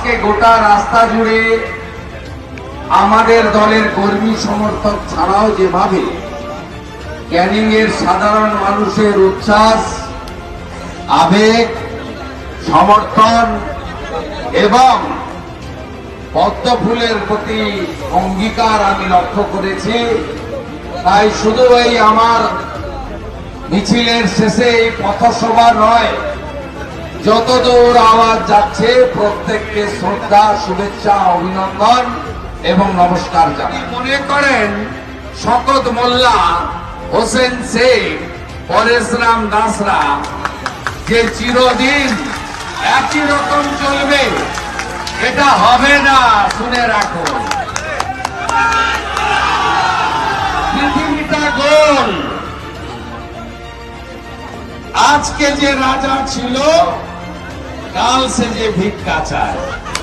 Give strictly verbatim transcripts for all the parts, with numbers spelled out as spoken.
আজকে গোটা রাস্তা জুড়ে আমাদের দলের কর্মী সমর্থক ছাড়াও যেভাবে ক্যানিং এর সাধারণ মানুষের উচ্ছ্বাস, আবেগ, সমর্থন এবং পদ্ম ফুলের প্রতি অঙ্গীকার আমি লক্ষ্য করেছি, তাই শুধু এই আমার মিছিলের শেষে এই পথসভা নয়, যতদূর আওয়াজ যাচ্ছে প্রত্যেককে শ্রদ্ধা, শুভেচ্ছা, অভিনন্দন এবং নমস্কার জানাই। মনে করেন শকত মোল্লা, হোসেন শেখ, পরেশরাম দাসরা যে চিরদিন একই রকম চলবে, এটা হবে না, শুনে রাখো। পৃথিবীটা গোল। আজকে যে রাজা ছিল, কাল সে যে ভিক্ষা চায়।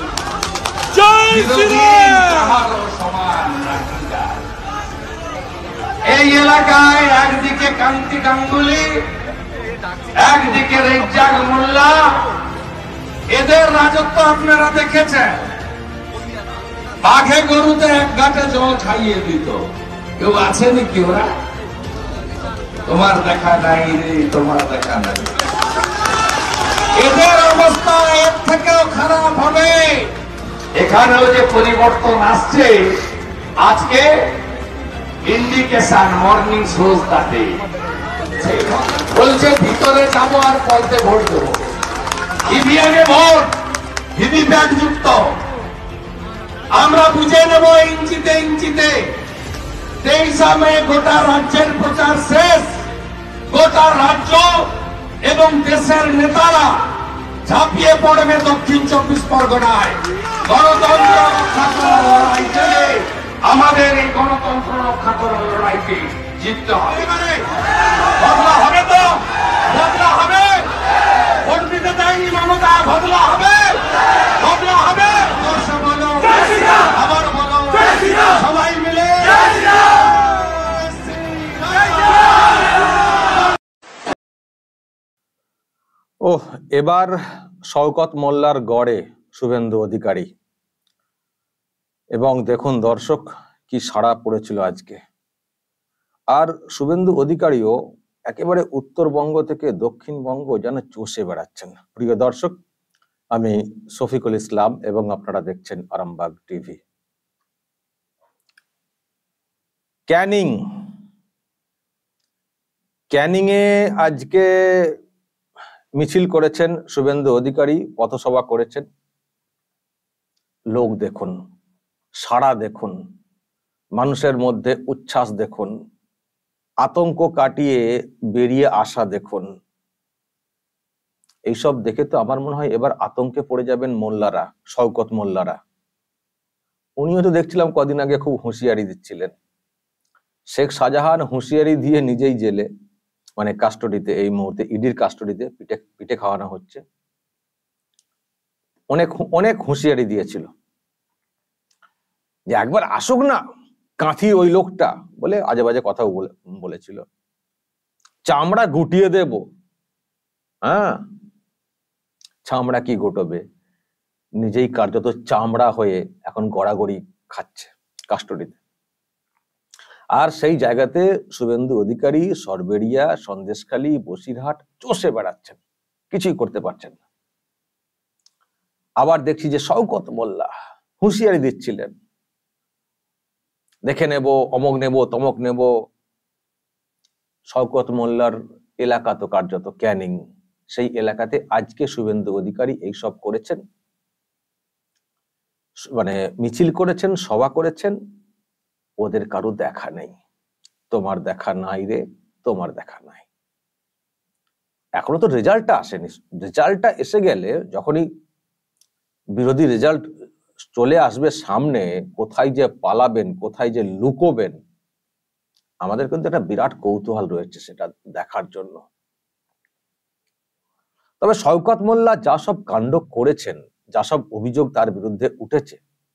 এই এলাকায় একদিকে কান্তি গাঙ্গুলি, একদিকে রেজ্জাক মোল্লা, এদের রাজত্ব আপনারা দেখেছেন। বাঘে গরুতে এক ঘাটে জল খাইয়ে দিত। কেউ আছে নাকি ওরা? তোমার দেখা নাই রে, তোমার দেখা নাই। এদের অবস্থা এর থেকেও খারাপ হবে। এখানেও যে পরিবর্তন আসছে, আজকে ইন্ডিকেশন মর্নিং শোজ তাতে বলছে ভিতরে যাবো আর পলতে ভোট দেবো। ইভিএমে ভোট, ভিভিপ্যাট যুক্ত। আমরা বুঝে নেব ইঞ্চিতে ইঞ্চিতে। তেইশা মে গোটা রাজ্যের প্রচার শেষ। গোটা রাজ্য এবং দেশের নেতারা ঝাঁপিয়ে পড়বে দক্ষিণ চব্বিশ পরগনায়। গণতন্ত্র রক্ষা করার লড়াইতে, আমাদের এই গণতন্ত্র রক্ষা করার লড়াইতে জিততে হবে। বদলা হবে তো, বদলা হবে। ভোট দিতে দেয়নি মমতা, বদলা হবে, বদলা হবে। বলো, আবার বলো, সবাই মিলে। ওহ, এবার শওকত মোল্লার গড়ে শুভেন্দু অধিকারী, এবং দেখুন দর্শক কি সাড়া পড়েছিল আজকে। আর শুভেন্দু অধিকারীও একেবারে উত্তরবঙ্গ থেকে দক্ষিণবঙ্গ যেন চষে বেড়াচ্ছেন। প্রিয় দর্শক, আমি শফিকুল ইসলাম এবং আপনারা দেখছেন আরামবাগ টিভি। ক্যানিং ক্যানিং এ আজকে মিছিল করেছেন শুভেন্দু অধিকারী, পথসভা করেছেন। লোক দেখুন, সাড়া দেখুন, মানুষের মধ্যে উচ্ছ্বাস দেখুন, আতঙ্ক কাটিয়ে বেরিয়ে আসা দেখুন। এইসব দেখে তো আমার মনে হয় এবার আতঙ্কে পড়ে যাবেন মোল্লারা, শওকত মোল্লারা। উনিও তো দেখছিলাম কদিন আগে খুব হুঁশিয়ারি দিচ্ছিলেন। শেখ শাহজাহান হুঁশিয়ারি দিয়ে নিজেই জেলে, মানে কাস্টডিতে, এই মুহূর্তে ইডির কাস্টডিতে পিঠে পিঠে খাওয়ানো হচ্ছে। অনেক অনেক হুঁশিয়ারি দিয়েছিল যে একবার আসুক না কাঁথি ওই লোকটা, বলে আজে বাজে কথাও বলেছিল। চামড়া গুটিয়ে দেব। হ্যাঁ, চামড়া কি গুটবে, নিজেই কার্যত চামড়া হয়ে এখন গড়াগড়ি খাচ্ছে কাস্টডিতে। আর সেই জায়গাতে শুভেন্দু অধিকারী সরবেরিয়া, সন্দেশখালী, বসিরহাট চষে বেড়াচ্ছেন, কিছুই করতে পারছেন না। আবার দেখছি যে শওকত মোল্লা হুঁশিয়ারি দিচ্ছিলেন, দেখে নেব, অমক নেব, তমক নেব। শওকত মোল্লার এলাকা তো কার্যত ক্যানিং, সেই এলাকাতে আজকে শুভেন্দু অধিকারী এইসব করেছেন, মানে মিছিল করেছেন, সভা করেছেন। ওদের কারো দেখা নেই। তোমার দেখা নাই রে, তোমার দেখা নাই। এখনো তো রেজাল্টটা আসেনি। রেজাল্টটা এসে গেলে, যখনই বিরোধী রেজাল্ট চলে আসবে সামনে, কোথায় যে পালাবেন, কোথায় যে লুকোবেন, আমাদের কিন্তু একটা বিরাট কৌতূহল রয়েছে সেটা দেখার জন্য। তবে শওকত মোল্লা যা সব কাণ্ড করেছেন, যা সব অভিযোগ তার বিরুদ্ধে উঠেছে,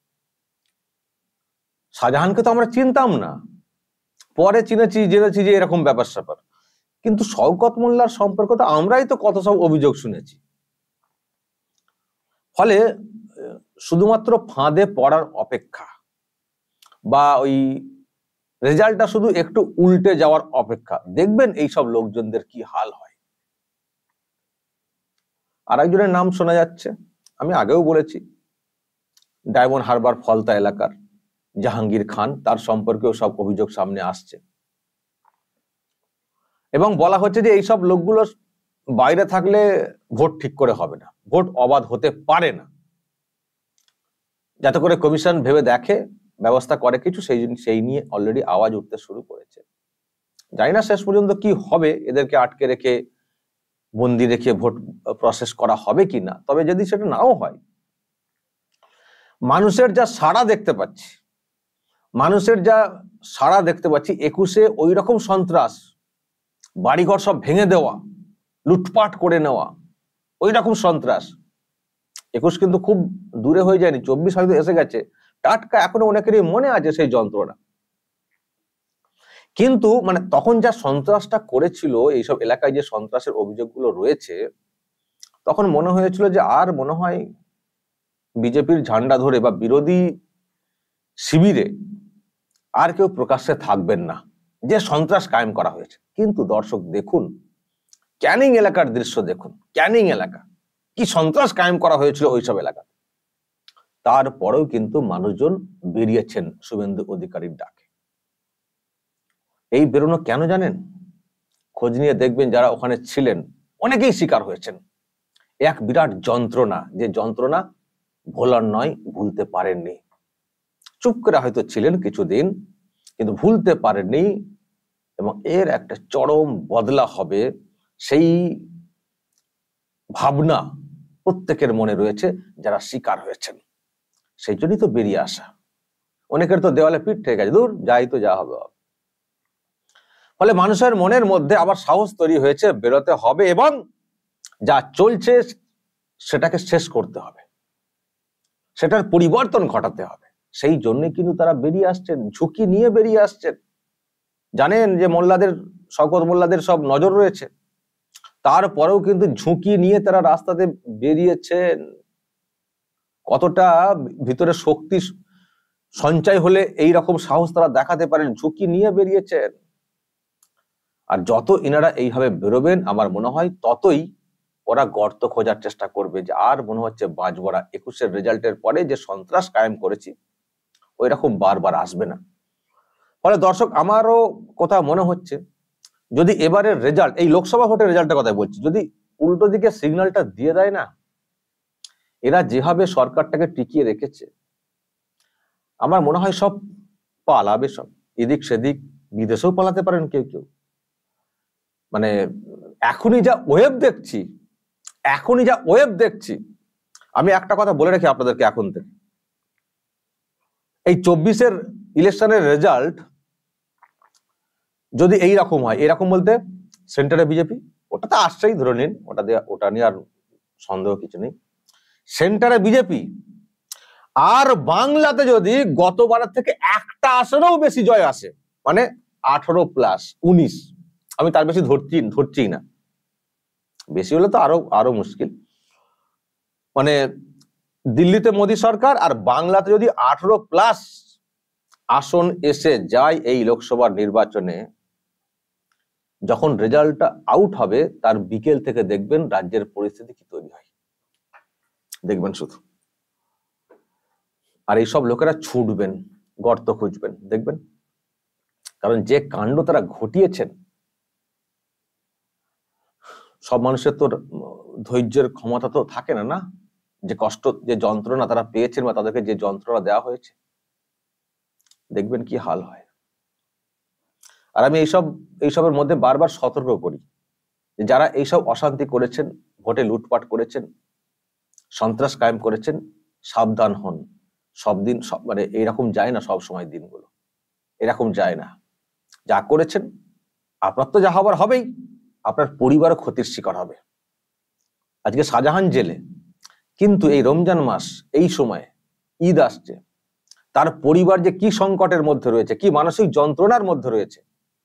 শাহজাহানকে তো আমরা চিনতাম না, পরে চিনেছি, জেনেছি যে এরকম ব্যাপার স্যাপার। কিন্তু শওকত মোল্লার সম্পর্কে তো আমরাই তো কত সব অভিযোগ শুনেছি। ফলে শুধুমাত্র ফাঁদে পড়ার অপেক্ষা বা ওই রেজাল্টটা শুধু একটু উল্টে যাওয়ার অপেক্ষা, দেখবেন এইসব লোকজনদের কি হাল হয়। আর একজনের নাম শোনা যাচ্ছে, আমি আগেও বলেছি, ডায়মন্ড হারবার ফলতা এলাকার জাহাঙ্গীর খান, তার সম্পর্কেও সব অভিযোগ সামনে আসছে এবং বলা হচ্ছে যে এইসব লোকগুলো বাইরে থাকলে ভোট ঠিক করে হবে না, ভোট অবাধ হতে পারে না, যাতে করে কমিশন ভেবে দেখে, ব্যবস্থা করে কিছু, সেই সেই নিয়ে অলরেডি আওয়াজ উঠতে শুরু করেছে। জানি না শেষ পর্যন্ত কি হবে, এদেরকে আটকে রেখে বন্দি রেখে ভোট প্রসেস করা হবে কিনা। তবে যদি সেটা নাও হয়, মানুষের যা সাড়া দেখতে পাচ্ছি, মানুষের যা সাড়া দেখতে পাচ্ছি একুশে ওই রকম সন্ত্রাস, বাড়িঘর সব ভেঙে দেওয়া, লুটপাট করে নেওয়া, ওই রকম সন্ত্রাস। একুশ কিন্তু খুব দূরে হয়ে যায়নি, চব্বিশ হয়তো এসে গেছে, টাটকা এখনো অনেকেরই মনে আছে সেই যন্ত্রণা। কিন্তু মানে তখন যা সন্ত্রাসটা করেছিল, এইসব এলাকায় যে সন্ত্রাসের অভিযোগগুলো রয়েছে, তখন মনে হয়েছিল যে আর মনে হয় বিজেপির ঝান্ডা ধরে বা বিরোধী শিবিরে আর কেউ প্রকাশ্যে থাকবেন না, যে সন্ত্রাস কায়েম করা হয়েছে। কিন্তু দর্শক দেখুন, ক্যানিং এলাকার দৃশ্য দেখুন, ক্যানিং এলাকা কি সন্ত্রাস কায়েম করা হয়েছিল ওইসব এলাকা। তারপরেও কিন্তু মানুষজন বেরিয়েছেন শুভেন্দু অধিকারীর ডাকে। এই বেরোনো কেন জানেন? খোঁজ নিয়ে দেখবেন যারা ওখানে ছিলেন অনেকেই শিকার হয়েছেন এক বিরাট যন্ত্রণা, যে যন্ত্রণা ভোলার নয়, ভুলতে পারেননি। চুপ করে হয়তো ছিলেন কিছুদিন, কিন্তু ভুলতে পারেননি এবং এর একটা চরম বদলা হবে, সেই ভাবনা প্রত্যেকের মনে রয়েছে যারা শিকার হয়েছেন। সেই জন্যই তো বেরিয়ে আসা। অনেকের তো দেওয়ালে পিঠ থেকে গেছে, দূর যাই তো যা হবে। ফলে মানুষের মনের মধ্যে আবার সাহস তৈরি হয়েছে, বেরোতে হবে এবং যা চলছে সেটাকে শেষ করতে হবে, সেটার পরিবর্তন ঘটাতে হবে। সেই জন্য কিন্তু তারা বেরিয়ে আসছেন, ঝুঁকি নিয়ে বেরিয়ে আসছেন। জানেন যে মোল্লাদের, শওকত মোল্লাদের সব নজর রয়েছে, তারপরেও কিন্তু ঝুঁকি নিয়ে তারা রাস্তাতে বেরিয়েছেন। কতটা ভিতরে শক্তি সঞ্চয় হলে এই রকম সাহস তারা দেখাতে পারেন, ঝুঁকি নিয়ে বেরিয়েছেন। আর যত ইনারা এইভাবে বেরোবেন, আমার মনে হয় ততই ওরা গর্ত খোঁজার চেষ্টা করবে, যে আর মনে হচ্ছে বাজবড়া একুশের রেজাল্টের পরে যে সন্ত্রাস কায়েম করেছি ওই রকম বারবার আসবে না। ফলে দর্শক, আমারও কথা মনে হচ্ছে, যদি এবারের রেজাল্ট, এই লোকসভা ভোটের রেজাল্টের কথা বলছি, যদি উল্টো দিকে সিগন্যালটা দিয়ে দেয় না, এরা যেভাবে সরকারটাকে টিকিয়ে রেখেছে, আমার মনে হয় সব পালাবে, সব এদিক সেদিক, বিদেশেও পালাতে পারেন কেউ কেউ। মানে এখনই যা ওয়েব দেখছি, এখনই যা ওয়েব দেখছি, আমি একটা কথা বলে রাখি আপনাদেরকে এখন থেকে, এই চব্বিশের ইলেকশনের রেজাল্ট যদি এই রকম হয়, এরকম বলতে সেন্টারে বিজেপি, ওটা তো আসছেই, ধরে নিন, ওটা দিয়ে, ওটা নিয়ে আর সন্দেহ কিছু নেই, সেন্টারে বিজেপি। আর বাংলাতে যদি গতবারের থেকে একটা আসনেও বেশি জয় আসে, মানে আঠারো প্লাস উনিশ, আমি তার বেশি ধরছি ধরছি না, বেশি হলে তো আরো আরো মুশকিল। মানে দিল্লিতে মোদী সরকার আর বাংলাতে যদি আঠারো প্লাস আসন এসে যায় এই লোকসভার নির্বাচনে, যখন রেজাল্টটা আউট হবে তার বিকেল থেকে দেখবেন রাজ্যের পরিস্থিতি কি তৈরি হয়, দেখবেন শুধু। আর এইসব লোকেরা ছুটবেন, গর্ত খুঁজবেন, দেখবেন। কারণ যে কাণ্ড তারা ঘটিয়েছেন, সব মানুষের তো ধৈর্যের ক্ষমতা তো থাকে না, না, যে কষ্ট, যে যন্ত্রণা তারা পেয়েছেন বা তাদেরকে যে যন্ত্রণা দেওয়া হয়েছে, দেখবেন কি হাল হয়। আর আমি এইসব এইসবের মধ্যে বারবার সতর্ক করি, যে যারা এইসব অশান্তি করেছেন, ভোটে লুটপাট করেছেন, সন্ত্রাস কায়েম করেছেন, সাবধান হন। সব দিন সব মানে এইরকম যায় না, সব সময় দিনগুলো এরকম যায় না। যা করেছেন, আপনার তো যা হবার হবেই, আপনার পরিবারও ক্ষতির শিকার হবে। আজকে শাহজাহান জেলে, কিন্তু এই রমজান মাস, এই সময় ঈদ আসছে, তার পরিবার যে কি সংকটের মধ্যে রয়েছে, কি মানসিক যন্ত্রণার মধ্যে রয়েছে,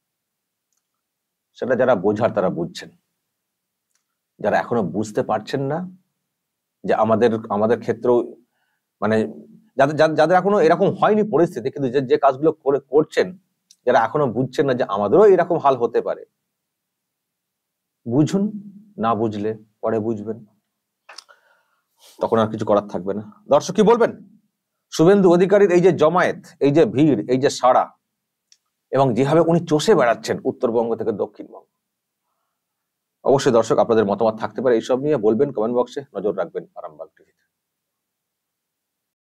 সেটা যারা বোঝার তারা বুঝছেন। যারা এখনো বুঝতে পারছেন না, যে আমাদের আমাদের ক্ষেত্রেও মানে যাদের যাদের এখনো এরকম হয়নি পরিস্থিতি, কিন্তু যে যে কাজগুলো করে করছেন, যারা এখনো বুঝছেন না যে আমাদেরও এরকম হাল হতে পারে, বুঝুন, না বুঝলে পরে বুঝবেন, তখন আর কিছু করার থাকবে না। দর্শক কি বলবেন শুভেন্দু অধিকারীর এই যে জমায়েত, এই যে ভিড়, এই যে সাড়া, এবং যেভাবে উনি চষে বেড়াচ্ছেন উত্তরবঙ্গ থেকে দক্ষিণবঙ্গ? অবশ্যই দর্শক আপনাদের মতামত থাকতে পারে এইসব নিয়ে, বলবেন কমেন্ট বক্সে, নজর রাখবেন আরামবাগ টিভি।